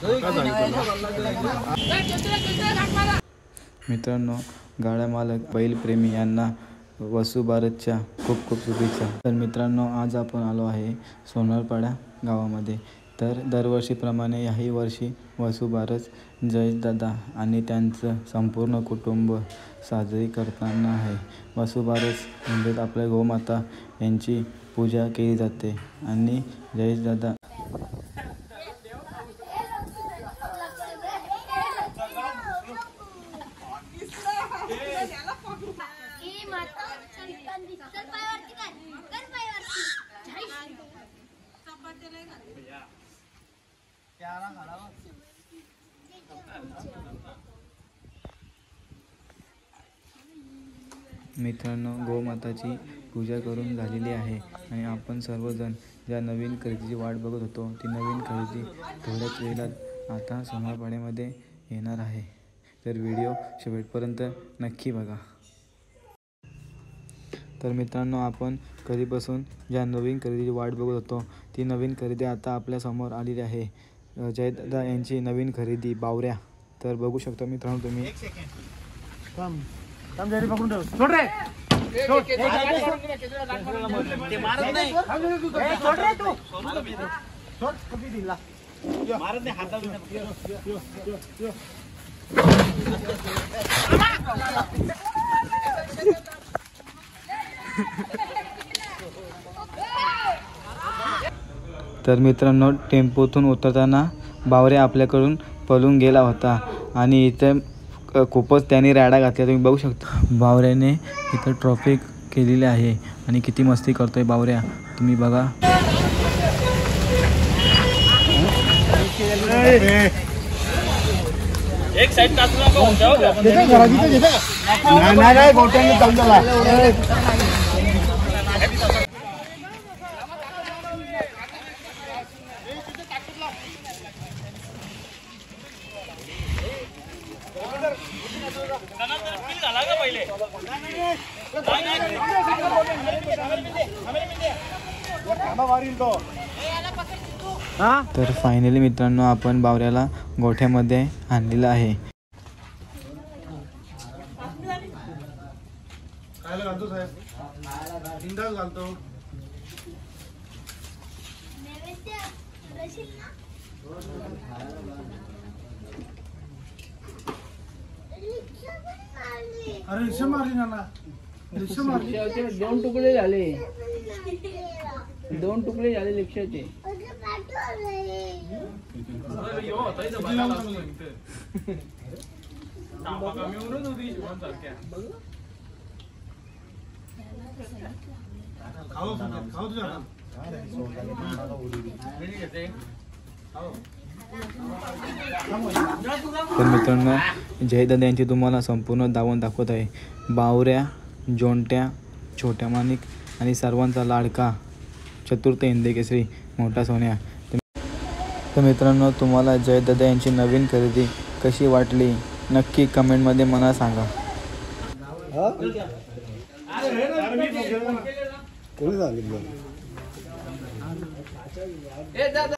मित्रांनो, गाडा मालक बैलप्रेमी यांना वसुबारसच्या खूप खूप शुभेच्छा। तर मित्रांनो, आज आपण आलो आहे सोनारपाडा गावामध्ये। तर दरवर्षीप्रमाणे याही वर्षी वसुबारस जयेशदादा आणि त्यांचं संपूर्ण कुटुंब साजरी करताना आहे। वसुबारस म्हणजे आपल्या गोमाता यांची पूजा केली जाते आणि जयेशदादा मित्रांनो, गोमाताची पूजा करून झालेली आहे आणि आपण सर्वजण ज्या नवीन खरेदीची वाट बघत होतो ती नवीन खरेदी थोड्याच वेळात आता सोनारपाड्यामध्ये येणार आहे। तर व्हिडिओ शेवटपर्यंत नक्की बघा। तर मित्रांनो, आपण कधीपासून ज्या नवीन खरेदीची वाट बघत होतो ती नवीन खरेदी आता आपल्या समोर आलेली आहे। जयदादा यांची नवीन खरेदी बावऱ्या। तर बघू शकता मित्रांनो तुम्ही। सोड रे, सोड ते मारत नाही, सोड रे तू, सोड कधी दिला मारत नाही हाताला। तर मित्रांनो, टेम्पोतून उतरताना बावऱ्या आपल्याकडून पळून गेला होता आणि इथे खूपच त्याने राडा घातला। तुम्ही बघू शकता बावऱ्याने इथं ट्रॉफिक केलेली आहे आणि किती मस्ती करतोय बावऱ्या, तुम्ही बघा। एक साइड टाकून नको नाही गोट्याने जाऊन झाला। तर फायनली मित्रांनो, आपण बावऱ्याला गोठ्यामध्ये आणलेलं आहे। अरे रिक्षा मारली ना, रिक्षा मारली। दोन तुकडे झाले, दोन तुकडे झाले रिक्षाचे। तर मित्रांनो, जयदादा यांची तुम्हाला संपूर्ण दावण दाखवत आहे। बावऱ्या, जोंट्या, छोट्या माणिक आणि सर्वांचा लाडका चतुर्थ हिंदकेसरी मोठा सोन्या। तर मित्रांनो, तुम्हाला जयदादा यांची नवीन खरेदी कशी वाटली नक्की कमेंटमध्ये मला सांगा। कोणी सांगितलं?